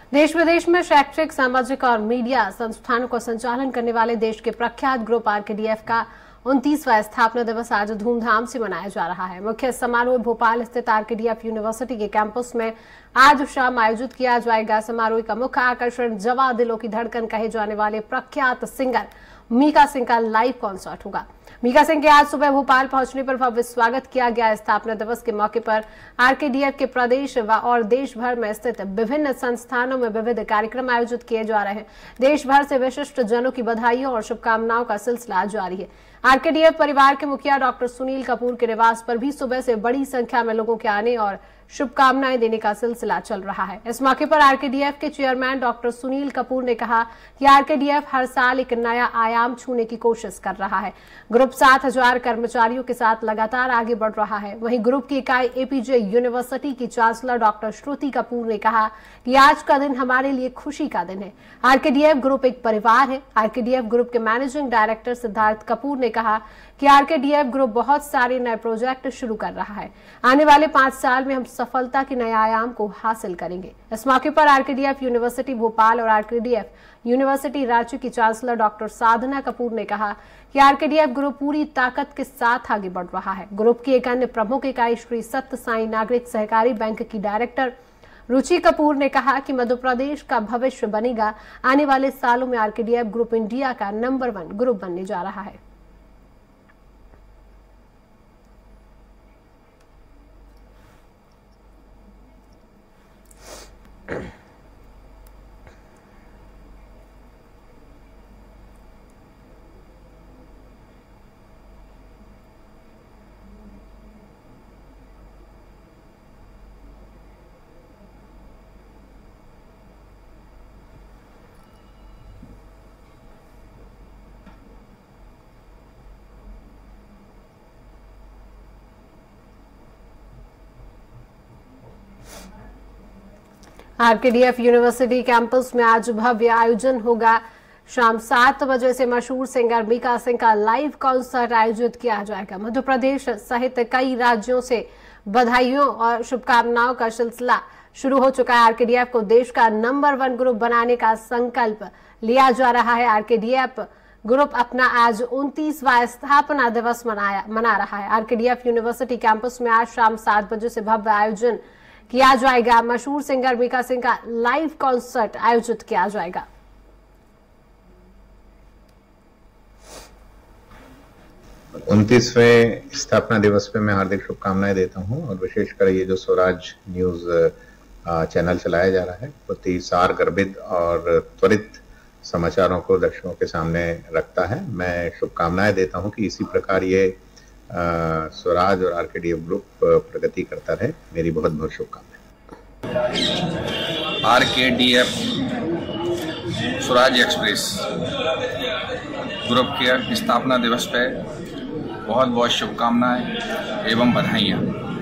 देश विदेश में शैक्षिक, सामाजिक और मीडिया संस्थानों का संचालन करने वाले देश के प्रख्यात ग्रुप आरकेडीएफ का 29वां स्थापना दिवस आज धूमधाम से मनाया जा रहा है। मुख्य समारोह भोपाल स्थित आरकेडीएफ यूनिवर्सिटी के कैंपस में आज शाम आयोजित किया जाएगा। समारोह का मुख्य आकर्षण जवा दिलों की धड़कन कहे जाने वाले प्रख्यात सिंगर मीका सिंह का लाइव कॉन्सर्ट होगा। मीका सिंह के आज सुबह भोपाल पहुंचने पर भव्य स्वागत किया गया। स्थापना दिवस के मौके पर आरकेडीएफ के प्रदेश और देश भर में स्थित विभिन्न संस्थानों में विविध कार्यक्रम आयोजित किए जा रहे हैं। देश भर से विशिष्ट जनों की बधाइयों और शुभकामनाओं का सिलसिला जारी है। आरकेडीएफ परिवार के मुखिया डॉक्टर सुनील कपूर के निवास पर भी सुबह से बड़ी संख्या में लोगों के आने और शुभकामनाएं देने का सिलसिला चल रहा है। इस मौके पर आरकेडीएफ के चेयरमैन डॉक्टर सुनील कपूर ने कहा कि आरकेडीएफ हर साल एक नया आयाम छूने की कोशिश कर रहा है। ग्रुप 7000 कर्मचारियों के साथ लगातार आगे बढ़ रहा है। वहीं ग्रुप की इकाई एपीजे यूनिवर्सिटी की चांसलर डॉक्टर श्रुति कपूर ने कहा कि आज का दिन हमारे लिए खुशी का दिन है। आरकेडीएफ ग्रुप एक परिवार है। आरकेडीएफ ग्रुप के मैनेजिंग डायरेक्टर सिद्धार्थ कपूर ने कहा कि आरकेडीएफ ग्रुप बहुत सारे नए प्रोजेक्ट शुरू कर रहा है। आने वाले 5 साल में हम सफलता के नए आयाम को हासिल करेंगे। इस मौके पर आरकेडीएफ यूनिवर्सिटी भोपाल और आरकेडीएफ यूनिवर्सिटी रांची की चांसलर डॉक्टर साधना कपूर ने कहा कि आरकेडीएफ ग्रुप पूरी ताकत के साथ आगे बढ़ रहा है। ग्रुप की एक अन्य प्रमुख इकाई श्री सत्य साई नागरिक सहकारी बैंक की डायरेक्टर रुचि कपूर ने कहा कि मध्य प्रदेश का भविष्य बनेगा। आने वाले सालों में आरकेडीएफ ग्रुप इंडिया का नंबर 1 ग्रुप बनने जा रहा है। आरकेडीएफ यूनिवर्सिटी कैंपस में आज भव्य आयोजन होगा। शाम 7 बजे से मशहूर सिंगर मीका सिंह का लाइव कॉन्सर्ट आयोजित किया जाएगा। मध्य प्रदेश सहित कई राज्यों से बधाइयों और शुभकामनाओं का सिलसिला शुरू हो चुका है। आरकेडीएफ को देश का नंबर 1 ग्रुप बनाने का संकल्प लिया जा रहा है। आरकेडीएफ ग्रुप अपना आज 29वां स्थापना दिवस मना रहा है। आरकेडीएफ यूनिवर्सिटी कैंपस में आज शाम 7 बजे से भव्य आयोजन किया जाएगा। मशहूर सिंगर मीका सिंह का लाइव कॉन्सर्ट आयोजित किया जाएगा। उनतीसवें स्थापना दिवस पे मैं हार्दिक शुभकामनाएं देता हूं और विशेषकर ये जो स्वराज न्यूज चैनल चलाया जा रहा है बहुत ही सार गर्भित और त्वरित समाचारों को दर्शकों के सामने रखता है। मैं शुभकामनाएं देता हूं कि इसी प्रकार ये स्वराज और आरकेडीएफ ग्रुप प्रगति करता रहे। मेरी बहुत बहुत शुभकामनाएं। आरकेडीएफ स्वराज एक्सप्रेस ग्रुप के स्थापना दिवस पे बहुत बहुत शुभकामनाएं एवं बधाइयाँ।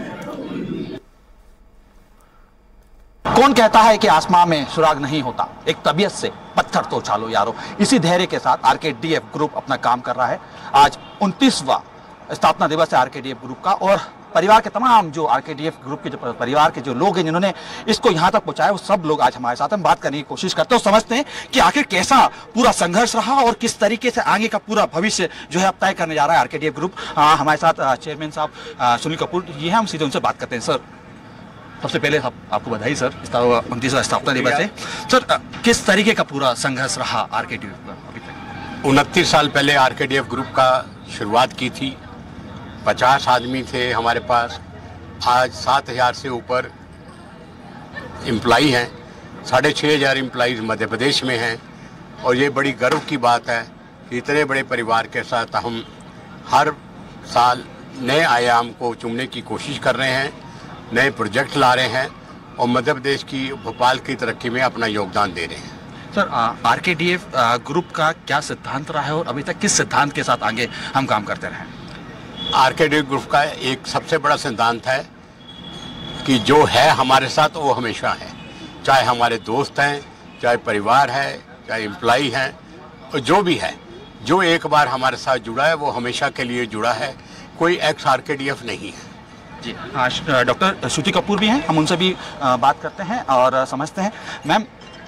कौन कहता है कि आसमां में सुराग नहीं होता, एक तबीयत से पत्थर तो उछालो यारो। इसी धैर्य के साथ आरकेडीएफ ग्रुप अपना काम कर रहा है। आज 29वां स्थापना दिवस है आरकेडीएफ ग्रुप का और परिवार के तमाम जो आरकेडीएफ ग्रुप के जो परिवार के जो लोग हैं जिन्होंने इसको यहाँ तक पहुंचाया वो सब लोग आज हमारे साथ हम बात करने की कोशिश करते हैं और समझते हैं कि आखिर कैसा पूरा संघर्ष रहा और किस तरीके से आगे का पूरा भविष्य जो है अब तय करने जा रहा है आरकेडीएफ ग्रुप। हमारे साथ चेयरमैन साहब सुनील कपूर ये हैं, हम सीधे उनसे बात करते हैं। सर सबसे पहले आपको बधाई सर, 29वां स्थापना दिवस है। सर किस तरीके का पूरा संघर्ष रहा आरकेडीएफ का अभी तक? 29 साल पहले आरकेडीएफ ग्रुप का शुरुआत की थी। 50 आदमी थे हमारे पास। आज 7000 से ऊपर एम्प्लॉई हैं। 6500 एम्प्लॉइज मध्य प्रदेश में हैं और ये बड़ी गर्व की बात है कि इतने बड़े परिवार के साथ हम हर साल नए आयाम को चुनने की कोशिश कर रहे हैं, नए प्रोजेक्ट ला रहे हैं और मध्य प्रदेश की भोपाल की तरक्की में अपना योगदान दे रहे हैं। सर आरकेडीएफ ग्रुप का क्या सिद्धांत रहा है और अभी तक किस सिद्धांत के साथ आगे हम काम करते रहे? आरकेडीएफ ग्रुप का एक सबसे बड़ा सिद्धांत है कि जो है हमारे साथ वो हमेशा है, चाहे हमारे दोस्त हैं, चाहे परिवार है, चाहे एम्प्लॉई हैं, और जो भी है, जो एक बार हमारे साथ जुड़ा है वो हमेशा के लिए जुड़ा है। कोई एक्स आरकेडीएफ नहीं है। जी हाँ, डॉक्टर श्रुति कपूर भी हैं, हम उनसे भी बात करते हैं और समझते हैं। मैम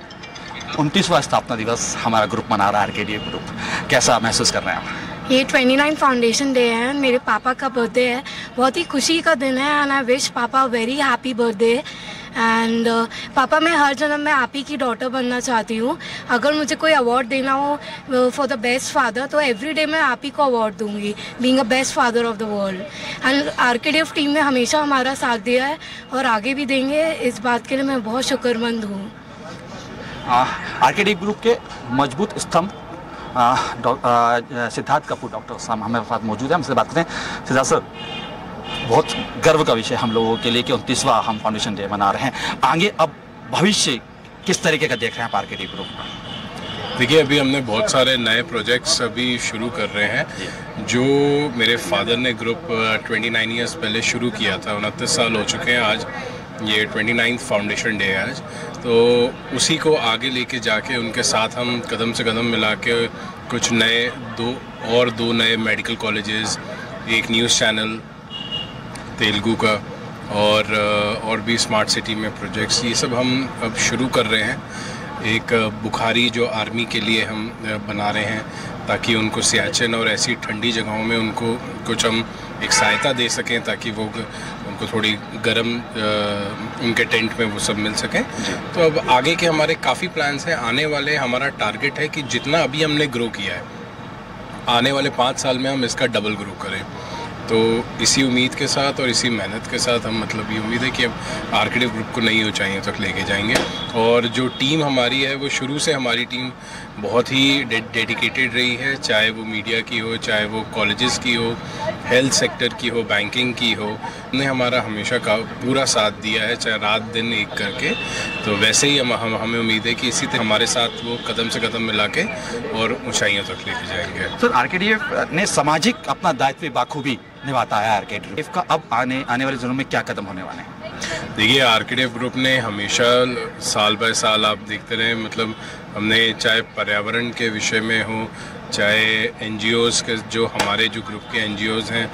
29वां स्थापना दिवस हमारा ग्रुप मना रहा है, आरकेडीएफ ग्रुप, कैसा महसूस कर रहे हैं आप? ये 29 फाउंडेशन डे है, मेरे पापा का बर्थडे है, बहुत ही खुशी का दिन है एंड आई विश पापा वेरी हैप्पी बर्थडे। एंड पापा, मैं हर जन्म में आप ही की डॉटर बनना चाहती हूँ। अगर मुझे कोई अवार्ड देना हो फॉर द बेस्ट फादर तो एवरी डे मैं आप ही को अवार्ड दूंगी, being a best father of the world. And RKDF team ने हमेशा हमारा साथ दिया है और आगे भी देंगे, इस बात के लिए मैं बहुत शुक्रमंद हूँ। आरकेडीएफ ग्रुप के मजबूत स्तंभ सिद्धार्थ कपूर डॉक्टर साहब हमारे साथ मौजूद है, हमसे बात करें। सिद्धार्थ सर, बहुत गर्व का विषय हम लोगों के लिए कि 29वां हम फाउंडेशन डे मना रहे हैं। आगे अब भविष्य किस तरीके का देख रहे हैं आप आरकेडीएफ ग्रुप? देखिए, अभी हमने बहुत सारे नए प्रोजेक्ट्स अभी शुरू कर रहे हैं जो मेरे फादर ने ग्रुप 29 ईयर्स पहले शुरू किया था। 29 साल हो चुके हैं आज, ये 29th फाउंडेशन डे है आज, तो उसी को आगे लेके जाके उनके साथ हम कदम से कदम मिला के कुछ नए दो नए मेडिकल कॉलेजेस, एक न्यूज़ चैनल तेलुगु का और भी स्मार्ट सिटी में प्रोजेक्ट्स, ये सब हम अब शुरू कर रहे हैं। एक बुखारी जो आर्मी के लिए हम बना रहे हैं ताकि उनको सियाचिन और ऐसी ठंडी जगहों में उनको कुछ हम एक सहायता दे सकें ताकि वो उनको थोड़ी गर्म उनके टेंट में वो सब मिल सकें। तो अब आगे के हमारे काफ़ी प्लान्स हैं। आने वाले हमारा टारगेट है कि जितना अभी हमने ग्रो किया है, आने वाले 5 साल में हम इसका डबल ग्रो करें। तो इसी उम्मीद के साथ और इसी मेहनत के साथ हम ये उम्मीद है कि अब आरकेडीएफ ग्रुप को नई ऊंचाइयों तक लेके जाएंगे। और जो टीम हमारी है वो शुरू से हमारी टीम बहुत ही डेडिकेटेड रही है, चाहे वो मीडिया की हो, चाहे वो कॉलेजेस की हो, हेल्थ सेक्टर की हो, बैंकिंग की हो, ने हमारा हमेशा का पूरा साथ दिया है, चाहे रात दिन एक करके। तो वैसे ही हमें उम्मीद है कि इसी तरह हमारे साथ वो कदम से कदम मिला के और ऊंचाइयों तक लेके जाएंगे। सर, आरकेडीएफ ने सामाजिक अपना दायित्व बाखूबी निभाता है। आरकेडीएफ का अब आने वाले दिनों में क्या कदम होने वाले हैं? देखिए, आरकेडीएफ ग्रुप ने हमेशा साल बाय साल आप देखते रहे, हमने चाहे पर्यावरण के विषय में हो, चाहे एनजीओज़ के जो हमारे जो ग्रुप के एनजीओज़ हैं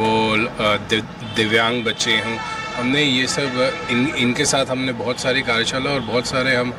वो दिव्यांग बच्चे हों, हमने ये सब इनके साथ हमने बहुत सारी कार्यशाला और बहुत सारे हम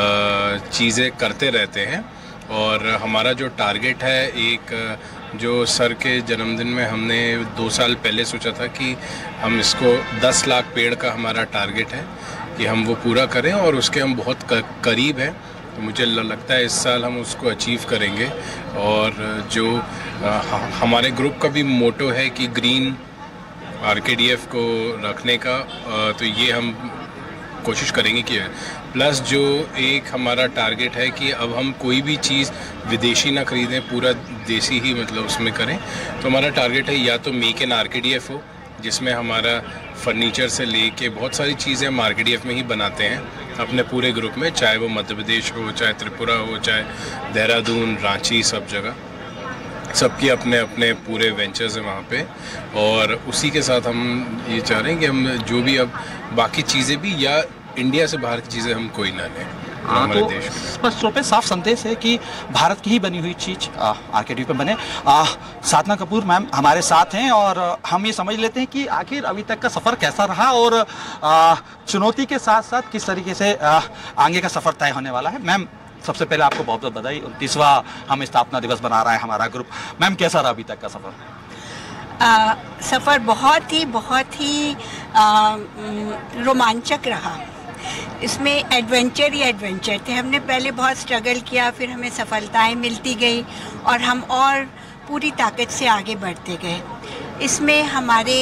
चीज़ें करते रहते हैं। और हमारा जो टारगेट है, एक जो सर के जन्मदिन में हमने 2 साल पहले सोचा था कि हम इसको 10 लाख पेड़ का हमारा टारगेट है कि हम वो पूरा करें और उसके हम बहुत करीब हैं। तो मुझे लगता है इस साल हम उसको अचीव करेंगे। और जो हमारे ग्रुप का भी मोटो है कि ग्रीन आरकेडीएफ को रखने का, तो ये हम कोशिश करेंगे कि प्लस जो एक हमारा टारगेट है कि अब हम कोई भी चीज़ विदेशी ना खरीदें, पूरा देसी ही उसमें करें। तो हमारा टारगेट है या तो मेक इन आरकेडीएफ हो, जिसमें हमारा फर्नीचर से लेके बहुत सारी चीज़ें हम आरकेडीएफ में ही बनाते हैं अपने पूरे ग्रुप में, चाहे वो मध्य प्रदेश हो, चाहे त्रिपुरा हो, चाहे देहरादून, रांची, सब जगह सबके अपने अपने पूरे वेंचर्स हैं वहाँ पे। और उसी के साथ हम ये चाह रहे हैं कि हम जो भी अब बाकी चीज़ें भी या इंडिया से बाहर की चीज़ें हम कोई ना लें हमारे तो देश में। स्पष्ट रूप से साफ संदेश है कि भारत की ही बनी हुई चीज़ आरकेडीएफ पे बने। साधना कपूर मैम हमारे साथ हैं और हम ये समझ लेते हैं कि आखिर अभी तक का सफ़र कैसा रहा और चुनौती के साथ साथ किस तरीके से आगे का सफ़र तय होने वाला है। मैम, सबसे पहले आपको बहुत बहुत बधाई, 29वां हम स्थापना दिवस बना रहा है हमारा ग्रुप। मैम, कैसा रहा अभी तक का सफ़र? सफ़र बहुत ही रोमांचक रहा। इसमें एडवेंचर ही एडवेंचर थे। हमने पहले बहुत स्ट्रगल किया, फिर हमें सफलताएं मिलती गई और हम और पूरी ताकत से आगे बढ़ते गए। इसमें हमारे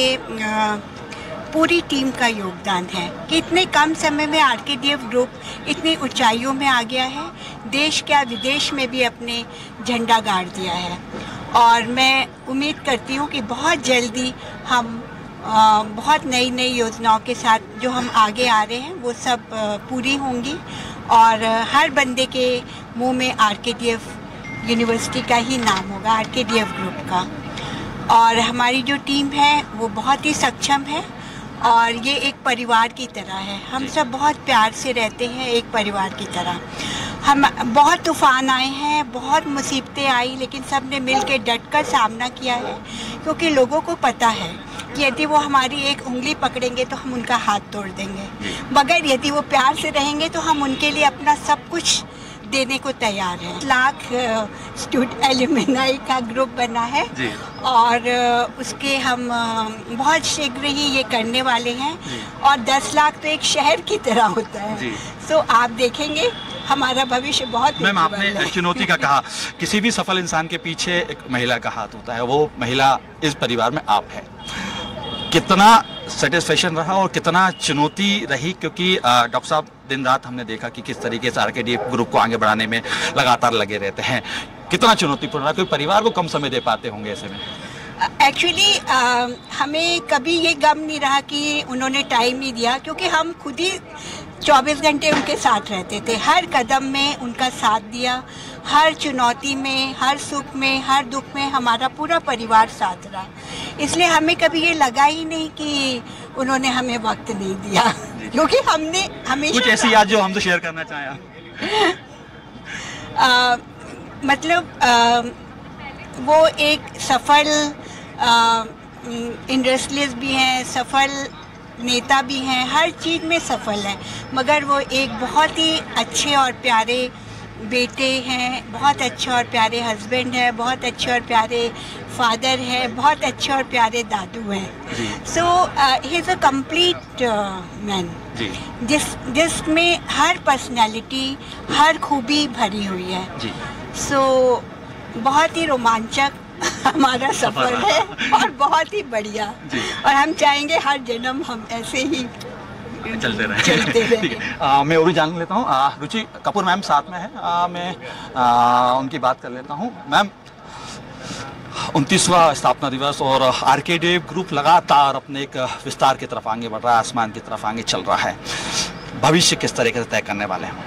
पूरी टीम का योगदान है कि इतने कम समय में आरकेडीएफ ग्रुप इतनी ऊंचाइयों में आ गया है, देश क्या विदेश में भी अपने झंडा गाड़ दिया है। और मैं उम्मीद करती हूँ कि बहुत जल्दी हम बहुत नई योजनाओं के साथ जो हम आगे आ रहे हैं वो सब पूरी होंगी और हर बंदे के मुंह में आरकेडीएफ यूनिवर्सिटी का ही नाम होगा, आरकेडीएफ ग्रुप का। और हमारी जो टीम है वो बहुत ही सक्षम है और ये एक परिवार की तरह है। हम सब बहुत प्यार से रहते हैं, एक परिवार की तरह। हम बहुत तूफ़ान आए हैं, बहुत मुसीबतें आई, लेकिन सब ने मिल के डट कर सामना किया है, क्योंकि लोगों को पता है कि यदि वो हमारी एक उंगली पकड़ेंगे तो हम उनका हाथ तोड़ देंगे, मगर यदि वो प्यार से रहेंगे तो हम उनके लिए अपना सब कुछ देने को तैयार है। लाख स्टूडेंट एलुमनाई का ग्रुप बना है और उसके हम बहुत शीघ्र ही ये करने वाले हैं और 10 लाख तो एक शहर की तरह होता है। तो आप देखेंगे हमारा भविष्य बहुत। मैम, आपने चुनौती का कहा, किसी भी सफल इंसान के पीछे एक महिला का हाथ होता है, वो महिला इस परिवार में आप है। कितना सेटिस्फेक्शन रहा और कितना चुनौती रही, क्योंकि डॉक्टर साहब दिन रात हमने देखा कि किस तरीके से आरकेडीएफ ग्रुप को आगे बढ़ाने में लगातार लगे रहते हैं। कितना चुनौतीपूर्ण रहा, कोई परिवार को कम समय दे पाते होंगे ऐसे में? एक्चुअली हमें कभी ये गम नहीं रहा कि उन्होंने टाइम नहीं दिया, क्योंकि हम खुद ही 24 घंटे उनके साथ रहते थे। हर कदम में उनका साथ दिया, हर चुनौती में, हर सुख में, हर दुख में हमारा पूरा परिवार साथ रहा। इसलिए हमें कभी ये लगा ही नहीं कि उन्होंने हमें वक्त नहीं दिया, क्योंकि हमने हमेशा कुछ ऐसी याद जो हमसे शेयर करना चाहें आप? मतलब वो एक सफल इंडस्ट्रियलिस्ट भी हैं, सफल नेता भी हैं, हर चीज़ में सफल हैं, मगर वो एक बहुत ही अच्छे और प्यारे बेटे हैं, बहुत अच्छे और प्यारे हस्बैंड हैं, बहुत अच्छे और प्यारे फादर हैं, बहुत अच्छे और प्यारे दादू हैं। So he is a complete man, जिसमें हर पर्सनालिटी, हर खूबी भरी हुई है। सो बहुत ही रोमांचक हमारा सफर है और बहुत ही बढ़िया, और हम चाहेंगे हर जन्म हम ऐसे ही चलते रहे। मैं और भी जान लेता हूँ, रुचि कपूर मैम साथ में है, मैं उनकी बात कर लेता हूँ। मैम, 29वां स्थापना दिवस और आरकेडीएफ ग्रुप लगातार अपने एक विस्तार की तरफ आगे बढ़ रहा है, आसमान की तरफ आगे चल रहा है। भविष्य किस तरीके से तय करने वाले हैं?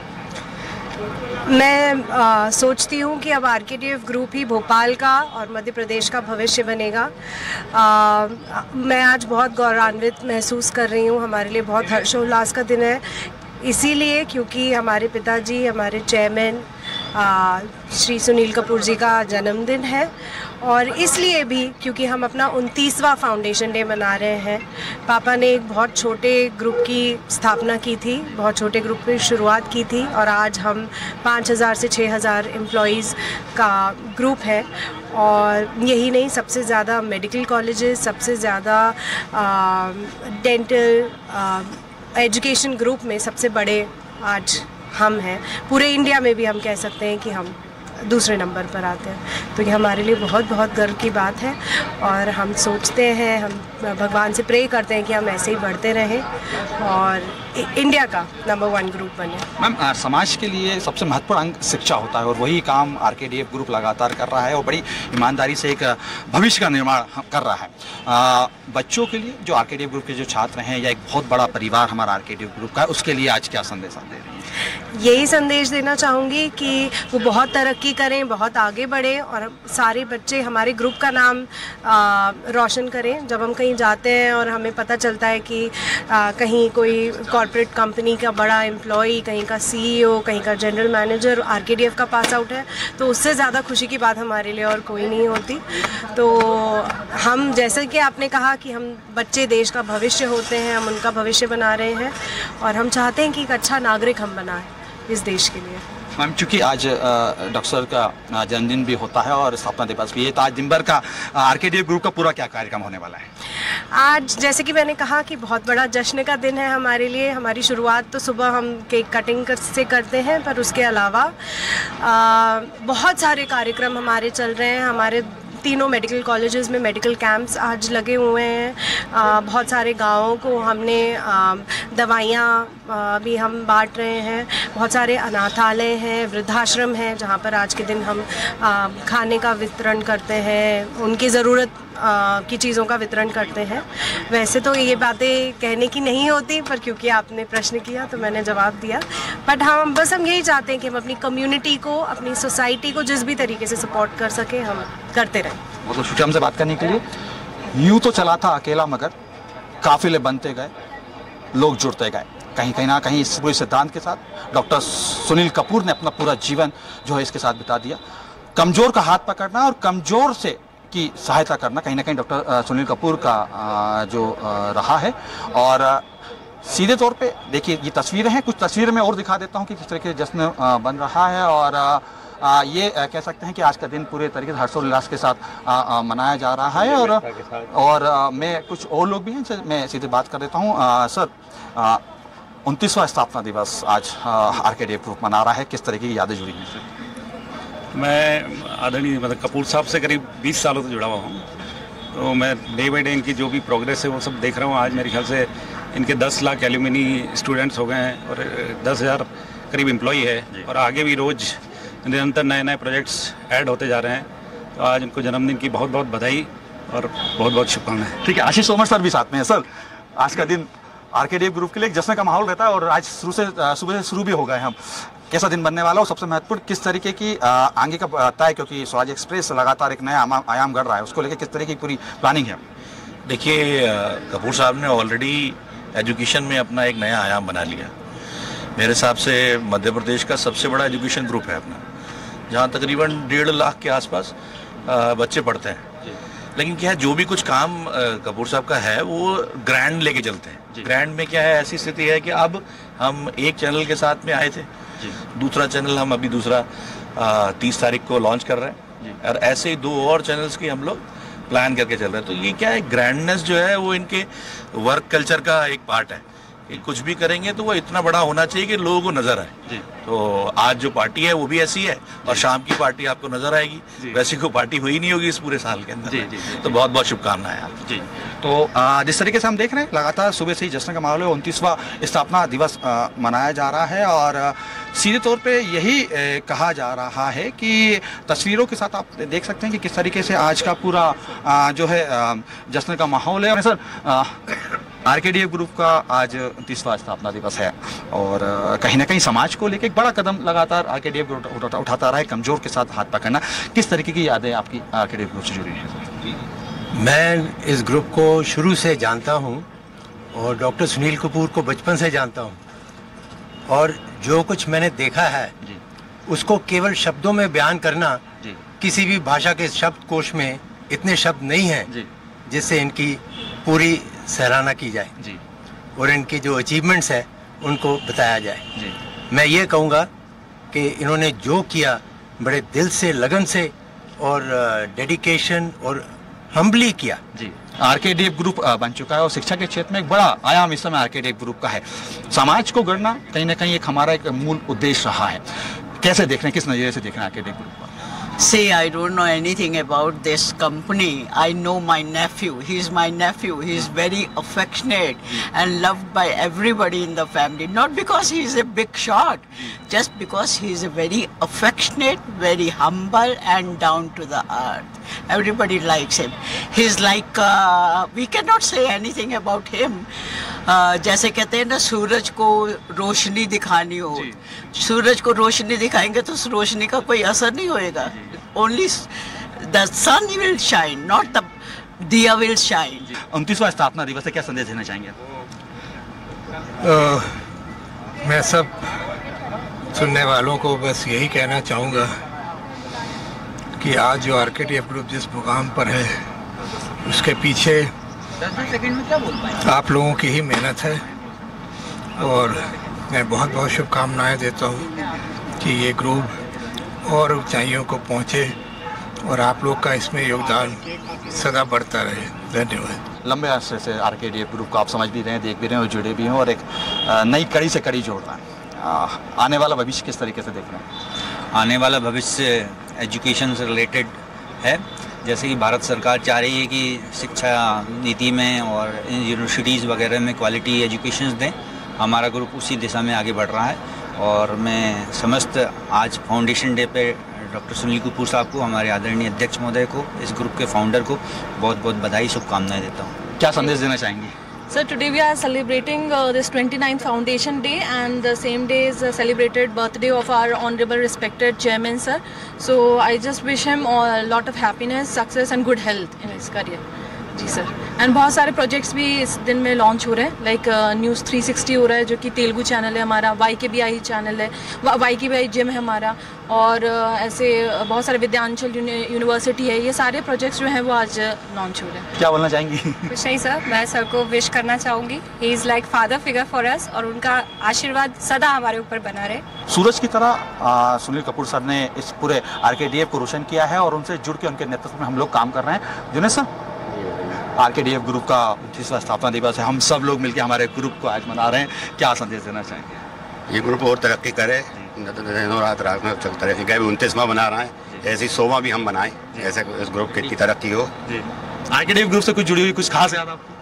मैं सोचती हूँ कि अब आरकेडीएफ ग्रुप ही भोपाल का और मध्य प्रदेश का भविष्य बनेगा। मैं आज बहुत गौरवान्वित महसूस कर रही हूँ, हमारे लिए बहुत हर्षोल्लास का दिन है, इसीलिए क्योंकि हमारे पिताजी, हमारे चेयरमैन श्री सुनील कपूर जी का जन्मदिन है, और इसलिए भी क्योंकि हम अपना 29वां फाउंडेशन डे मना रहे हैं। पापा ने एक बहुत छोटे ग्रुप की स्थापना की थी, बहुत छोटे ग्रुप की शुरुआत की थी, और आज हम 5000 से 6000 एम्प्लॉयज़ का ग्रुप है। और यही नहीं, सबसे ज़्यादा मेडिकल कॉलेजेस, सबसे ज़्यादा डेंटल एजुकेशन ग्रुप में सबसे बड़े आज हम हैं। पूरे इंडिया में भी हम कह सकते हैं कि हम दूसरे नंबर पर आते हैं, तो ये हमारे लिए बहुत बहुत गर्व की बात है, और हम सोचते हैं, हम भगवान से प्रे करते हैं कि हम ऐसे ही बढ़ते रहें और इंडिया का नंबर 1 ग्रुप बने। मैम, समाज के लिए सबसे महत्वपूर्ण अंग शिक्षा होता है, और वही काम आरकेडीएफ ग्रुप लगातार कर रहा है और बड़ी ईमानदारी से एक भविष्य का निर्माण कर रहा है। बच्चों के लिए, जो आरकेडीएफ ग्रुप के जो छात्र हैं, या एक बहुत बड़ा परिवार हमारा आरकेडीएफ ग्रुप का है, उसके लिए आज क्या संदेश आप दे रही हैं? यही संदेश देना चाहूँगी कि वो बहुत तरक्की करें, बहुत आगे बढ़ें, और सारे बच्चे हमारे ग्रुप का नाम रोशन करें। जब हम कहीं जाते हैं और हमें पता चलता है कि कहीं कोई कॉर्पोरेट कंपनी का बड़ा एम्प्लॉई, कहीं का सीईओ, कहीं का जनरल मैनेजर आरकेडीएफ का पास आउट है, तो उससे ज़्यादा खुशी की बात हमारे लिए और कोई नहीं होती। तो हम, जैसे कि आपने कहा कि हम बच्चे देश का भविष्य होते हैं, हम उनका भविष्य बना रहे हैं, और हम चाहते हैं कि एक अच्छा नागरिक हम बनाएं इस देश के लिए। मैम, चूँकि आज डॉक्टर सर का जन्मदिन भी होता है और स्थापना दिवस भी है, तो आज दिन भर का आरकेडीएफ ग्रुप का पूरा क्या कार्यक्रम होने वाला है? आज जैसे कि मैंने कहा कि बहुत बड़ा जश्न का दिन है हमारे लिए। हमारी शुरुआत तो सुबह हम केक कटिंग से करते हैं, पर उसके अलावा बहुत सारे कार्यक्रम हमारे चल रहे हैं। हमारे तीनों मेडिकल कॉलेजेस में मेडिकल कैंप्स आज लगे हुए हैं। बहुत सारे गांवों को हमने दवाइयाँ भी हम बांट रहे हैं। बहुत सारे अनाथालय हैं, वृद्धाश्रम हैं, जहां पर आज के दिन हम खाने का वितरण करते हैं, उनकी ज़रूरत की चीज़ों का वितरण करते हैं। वैसे तो ये बातें कहने की नहीं होती, पर क्योंकि आपने प्रश्न किया तो मैंने जवाब दिया। बट हम यही चाहते हैं कि हम अपनी कम्युनिटी को, अपनी सोसाइटी को जिस भी तरीके से सपोर्ट कर सकें, हम करते रहें। बहुत शुक्रिया हमसे बात करने के लिए। यूँ तो चला था अकेला, मगर काफिले बनते गए, लोग जुड़ते गए, कहीं ना कहीं इस पूरे सिद्धांत के साथ डॉक्टर सुनील कपूर ने अपना पूरा जीवन जो है इसके साथ बिता दिया। कमज़ोर का हाथ पकड़ना और कमज़ोर से की सहायता करना कहीं ना कहीं डॉक्टर सुनील कपूर का जो रहा है। और सीधे तौर पे देखिए ये तस्वीरें हैं, कुछ तस्वीरें मैं और दिखा देता हूँ कि किस तरीके से जश्न बन रहा है। और ये कह सकते हैं कि आज का दिन पूरे तरीके से हर्षोल्लास के साथ मनाया जा रहा है। और मैं कुछ और लोग भी हैं, मैं सीधे बात कर देता हूँ। सर, 29वां स्थापना दिवस आज आरकेडीएफ ग्रुप मना रहा है, किस तरीके की यादें जुड़ी हैं सर? मैं आदरणीय मतलब कपूर साहब से करीब 20 सालों से जुड़ा हुआ हूँ, तो मैं डे बाई डे इनकी जो भी प्रोग्रेस है वो सब देख रहा हूँ। आज मेरे ख्याल से इनके 10 लाख एल्यूमिनी स्टूडेंट्स हो गए हैं और 10,000 करीब एम्प्लॉई है, और आगे भी रोज़ निरंतर नए नए प्रोजेक्ट्स ऐड होते जा रहे हैं। तो आज इनको जन्मदिन की बहुत बहुत बधाई और बहुत बहुत शुभकामनाएं। ठीक है, आशीष तोमर सर भी साथ में है। सर, आज का दिन आरकेडीएफ ग्रुप के लिए एक जश्न का माहौल रहता है और आज सुबह से शुरू भी हो गए हम। कैसा दिन बनने वाला हो, सबसे महत्वपूर्ण किस तरीके की आगे का तय, क्योंकि स्वराज एक्सप्रेस लगातार एक नया आयाम गढ़ रहा है, उसको लेकर किस तरीके की पूरी प्लानिंग है? देखिए, कपूर साहब ने ऑलरेडी एजुकेशन में अपना एक नया आयाम बना लिया। मेरे हिसाब से मध्य प्रदेश का सबसे बड़ा एजुकेशन ग्रुप है अपना, जहाँ तकरीबन 1.5 लाख के आसपास बच्चे पढ़ते हैं। लेकिन क्या है, जो भी कुछ काम कपूर साहब का है वो ग्रैंड लेके चलते हैं। ग्रैंड में क्या है, ऐसी स्थिति है कि अब हम एक चैनल के साथ में आए थे, दूसरा चैनल हम अभी दूसरा 30 तारीख को लॉन्च कर रहे हैं, और ऐसे ही 2 और चैनल्स की हम लोग प्लान करके चल रहे हैं। तो ये क्या है, ग्रैंडनेस जो है वो इनके वर्क कल्चर का एक पार्ट है कि कुछ भी करेंगे तो वो इतना बड़ा होना चाहिए कि लोगों को नजर आए। तो आज जो पार्टी है वो भी ऐसी है, और शाम की पार्टी आपको नजर आएगी। वैसी कोई पार्टी हुई नहीं होगी इस पूरे साल के अंदर। तो बहुत बहुत शुभकामनाएं आप जी। तो जिस तरीके से हम देख रहे हैं लगातार सुबह से ही जश्न का माहौल है, 29वां स्थापना दिवस मनाया जा रहा है। और सीधे तौर पे यही कहा जा रहा है कि तस्वीरों के साथ आप देख सकते हैं कि किस तरीके से आज का पूरा जो है जश्न का माहौल है। और सर, आरकेडीएफ ग्रुप का आज 29वां स्थापना दिवस है, और कहीं ना कहीं समाज को लेकर एक बड़ा कदम लगातार आरकेडीएफ ग्रुप उठाता रहा है, कमजोर के साथ हाथ पकड़ना। किस तरीके की यादें आपकी आरकेडीएफ ग्रुप से जुड़ी हैं? मैं इस ग्रुप को शुरू से जानता हूं, और डॉक्टर सुनील कपूर को बचपन से जानता हूं, और जो कुछ मैंने देखा है उसको केवल शब्दों में बयान करना, किसी भी भाषा के शब्दकोश में इतने शब्द नहीं हैं जिससे इनकी पूरी सराहना की जाए और इनकी जो अचीवमेंट्स है उनको बताया जाए। मैं ये कहूँगा कि इन्होंने जो किया बड़े दिल से, लगन से और डेडिकेशन और हम्बली किया। आरकेडीएफ ग्रुप बन चुका है और शिक्षा के क्षेत्र में एक बड़ा आयाम इस समय आरकेडीएफ ग्रुप का है। समाज को गढ़ना कहीं ना कहीं एक हमारा एक मूल उद्देश्य रहा है। कैसे देख रहे हैं, किस नजरिए से देख रहे हैं आरकेडीएफ ग्रुप को? See, I don't know anything about this company. I know my nephew. He's my nephew. He's very affectionate and loved by everybody in the family. Not because he's a big shot, just because he's a very affectionate, very humble and down to the earth. Everybody likes him. He's like, we cannot say anything about him. जैसे कहते हैं ना, सूरज को रोशनी दिखानी हो, सूरज को रोशनी दिखाएंगे तो उस रोशनी का कोई असर नहीं होएगा। Only the sun will shine, not the diya will shine. 29वां स्थापना दिवस से क्या संदेश देना चाहेंगे? मैं सब सुनने वालों को बस यही कहना चाहूँगा कि आज जो आरकेडीएफ ग्रुप जिस मुकाम पर है उसके पीछे आप लोगों की ही मेहनत है, और मैं बहुत बहुत शुभकामनाएं देता हूँ कि ये ग्रुप और ऊंचाइयों को पहुँचे और आप लोग का इसमें योगदान सदा बढ़ता रहे। धन्यवाद। लंबे अरसे से आरकेडीएफ ग्रुप को आप समझ भी रहे हैं, देख भी रहे हैं और जुड़े भी हैं, और एक नई कड़ी से कड़ी जोड़ रहा है। आने वाला भविष्य किस तरीके से देख रहे हैं? आने वाला भविष्य एजुकेशन से रिलेटेड है। जैसे कि भारत सरकार चाह रही है कि शिक्षा नीति में और यूनिवर्सिटीज़ वगैरह में क्वालिटी एजुकेशन दें, हमारा ग्रुप उसी दिशा में आगे बढ़ रहा है। और मैं समस्त आज फाउंडेशन डे पे डॉक्टर सुनील कपूर साहब को, हमारे आदरणीय अध्यक्ष महोदय को, इस ग्रुप के फाउंडर को बहुत बहुत बधाई, शुभकामनाएं देता हूँ। क्या संदेश देना चाहेंगे? Sir, today we are celebrating this 29th Foundation Day, and the same day is celebrated birthday of our honorable respected chairman, sir. So I just wish him a lot of happiness, success and good health in his career. जी sir. And बहुत सारे projects भी इस दिन में launch हो रहे हैं, लाइक न्यूज़ 360 हो रहा है जो कि तेलुगु चैनल है हमारा, YKBI चैनल है, YKBI जिम है हमारा, और ऐसे बहुत सारे विद्यांचल यूनिवर्सिटी है, ये सारे प्रोजेक्ट्स जो हैं वो आज लॉन्च हो रहे हैं। क्या बोलना चाहेंगी? कुछ नहीं सर, मैं सर को विश करना चाहूँगी, he is like father figure for us, और उनका आशीर्वाद सदा हमारे ऊपर बना रहे। सूरज की तरह सुनील कपूर सर ने इस पूरे RKDF को रोशन किया है और उनसे जुड़ के उनके नेतृत्व में हम लोग काम कर रहे हैं। जुनेद सर, RKDF ग्रुप का 29वां स्थापना दिवस है, हम सब लोग मिलकर हमारे ग्रुप को आज मना रहे हैं, क्या संदेश देना चाहेंगे? ये ग्रुप और तरक्की करे, दिनों रात में चलता रहे, 29वां बना रहा है, ऐसी 100वां भी हम बनाएं, ऐसे इस ग्रुप की इतनी तरक्की हो। RKDF ग्रुप से कुछ जुड़ी हुई कुछ खास याद आपको?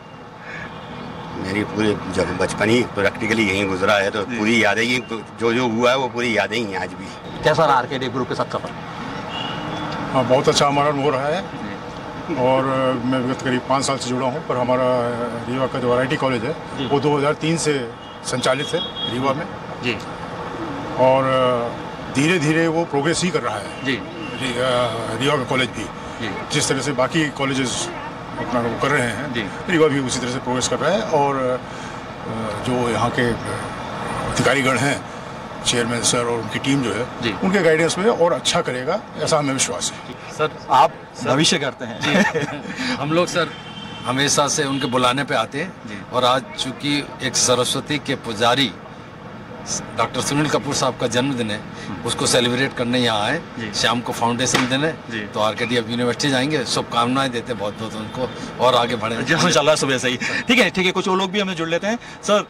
मेरी पूरी जब बचपन ही प्रैक्टिकली यहीं गुजरा है, तो पूरी यादें ही जो हुआ है वो पूरी यादें ही हैं आज भी। कैसा रहा RKDF ग्रुप के साथ सफर? हाँ, बहुत अच्छा हमारा हो रहा है, और मैं विगत करीब 5 साल से जुड़ा हूँ, पर हमारा रीवा का जो RIT कॉलेज है वो 2003 से संचालित है रीवा में जी, और धीरे धीरे वो प्रोग्रेस ही कर रहा है जी, रीवा का कॉलेज भी जिस तरह से बाकी कॉलेजेस अपना वो कर रहे हैं, रीवा भी उसी तरह से प्रोग्रेस कर रहा है, और जो यहाँ के अधिकारीगण हैं, चेयरमैन सर और उनकी टीम जो है उनके गाइडेंस में और अच्छा करेगा, ऐसा हमें विश्वास है। सर आप भविष्य करते हैं जी। हम लोग सर हमेशा से उनके बुलाने पे आते हैं, और आज चूंकि एक सरस्वती के पुजारी डॉक्टर सुनील कपूर साहब का जन्मदिन है, उसको सेलिब्रेट करने यहाँ आए, शाम को फाउंडेशन दिन है, तो RKDF यूनिवर्सिटी जाएंगे, शुभकामनाएं देते बहुत बहुत उनको, और आगे बढ़े इंशाल्लाह। सुबह से ही ठीक है, कुछ और लोग भी हमें जुड़ लेते हैं। सर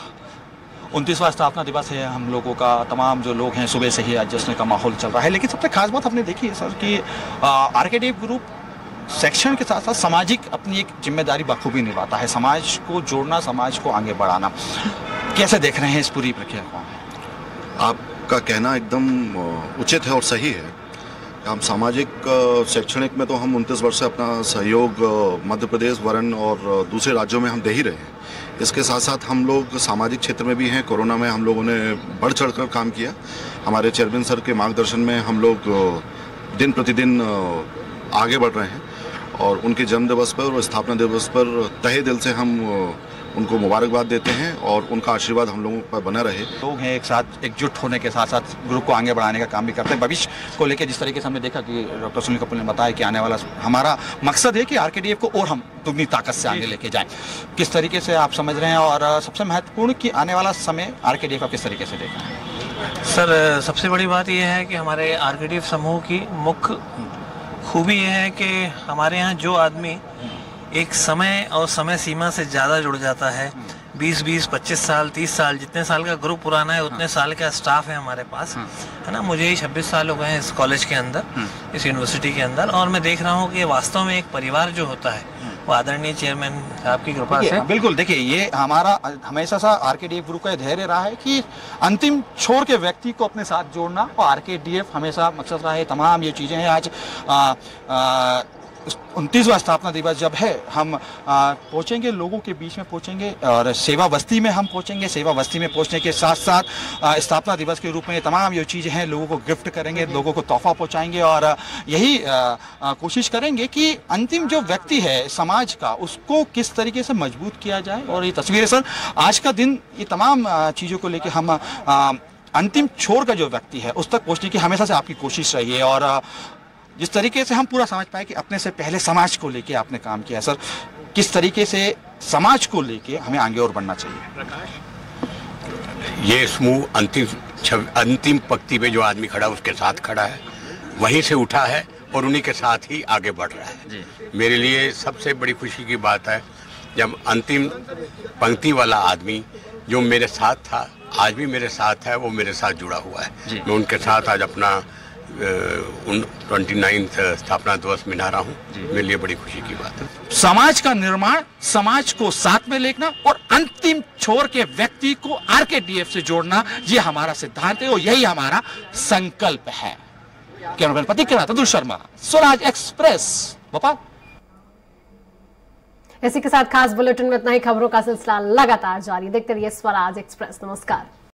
29वां स्थापना दिवस है, हम लोगों का तमाम जो लोग हैं सुबह से ही आज जश्न का माहौल चल रहा है, लेकिन सबसे खास बात हमने देखी है सर कि RKDF ग्रुप शैक्षणिक के साथ साथ सामाजिक अपनी एक जिम्मेदारी बखूबी निभाता है, समाज को जोड़ना, समाज को आगे बढ़ाना। कैसे देख रहे हैं इस पूरी प्रक्रिया को? आपका कहना एकदम उचित है और सही है। हम सामाजिक शैक्षणिक में तो हम 29 वर्ष से अपना सहयोग मध्य प्रदेश, वरण और दूसरे राज्यों में हम दे ही रहे हैं। इसके साथ साथ हम लोग सामाजिक क्षेत्र में भी हैं। कोरोना में हम लोगों ने बढ़ चढ़कर काम किया। हमारे चेयरमैन सर के मार्गदर्शन में हम लोग दिन प्रतिदिन आगे बढ़ रहे हैं, और उनके जन्म दिवस पर और स्थापना दिवस पर तहे दिल से हम उनको मुबारकबाद देते हैं, और उनका आशीर्वाद हम लोगों पर बना रहे। लोग हैं एक साथ एकजुट होने के साथ साथ ग्रुप को आगे बढ़ाने का काम भी करते हैं। भविष्य को लेकर जिस तरीके से हमने देखा कि डॉक्टर सुनील कपूर ने बताया कि आने वाला हमारा मकसद है कि RKDF को और हम दुगनी ताकत से आगे लेके जाएं, किस तरीके से आप समझ रहे हैं, और सबसे महत्वपूर्ण कि आने वाला समय RKDF का किस तरीके से देखा है? सर सबसे बड़ी बात यह है कि हमारे RKDF समूह की मुख्य खूबी यह है कि हमारे यहाँ जो आदमी एक समय और समय सीमा से ज़्यादा जुड़ जाता है, 20-20, 25 साल, 30 साल, जितने साल का ग्रुप पुराना है उतने साल का स्टाफ है हमारे पास, है ना। मुझे ही 26 साल हो गए हैं इस कॉलेज के अंदर, इस यूनिवर्सिटी के अंदर, और मैं देख रहा हूँ कि वास्तव में एक परिवार जो होता है वो आदरणीय चेयरमैन साहब की कृपा से। बिल्कुल, देखिए ये हमारा हमेशा सा RKDF ग्रुप का धैर्य रहा है कि अंतिम छोर के व्यक्ति को अपने साथ जोड़ना, और RKDF हमेशा मकसद रहा है। तमाम ये चीज़ें हैं। आज 29वां स्थापना दिवस जब है, हम पहुँचेंगे, लोगों के बीच में पहुँचेंगे, और सेवा बस्ती में हम पहुँचेंगे। सेवा बस्ती में पहुँचने के साथ साथ स्थापना दिवस के रूप में तमाम ये चीज़ें हैं, लोगों को गिफ्ट करेंगे, लोगों को तोहफा पहुँचाएंगे, और यही कोशिश करेंगे कि अंतिम जो व्यक्ति है समाज का, उसको किस तरीके से मजबूत किया जाए। और ये तस्वीरें सर आज का दिन, ये तमाम चीज़ों को लेकर हम अंतिम छोर का जो व्यक्ति है उस तक पहुँचने की हमेशा से आपकी कोशिश रही है, और जिस तरीके से हम पूरा समझ पाए कि अपने से पहले समाज को लेके आपने काम किया। सर किस तरीके से समाज को लेके हमें आगे और बढ़ना चाहिए? ये समूह अंतिम पंक्ति पे जो आदमी खड़ा उसके साथ खड़ा है, वहीं से उठा है और उन्हीं के साथ ही आगे बढ़ रहा है। मेरे लिए सबसे बड़ी खुशी की बात है जब अंतिम पंक्ति वाला आदमी जो मेरे साथ था, आज भी मेरे साथ है, वो मेरे साथ जुड़ा हुआ है। मैं उनके साथ आज अपना 29th स्थापना दिवस मना रहा हूँ। मेरे लिए बड़ी खुशी की बात है। समाज का निर्माण, समाज को साथ में लेना और अंतिम छोर के व्यक्ति को RKDF से जोड़ना, ये हमारा सिद्धांत है और यही हमारा संकल्प है। कैमरामैन प्रतीक के साथ अतुल शर्मा, स्वराज एक्सप्रेस, भोपाल। इसी के साथ खास बुलेटिन में इतना ही। खबरों का सिलसिला लगातार जारी, देखते रहिए स्वराज एक्सप्रेस। नमस्कार।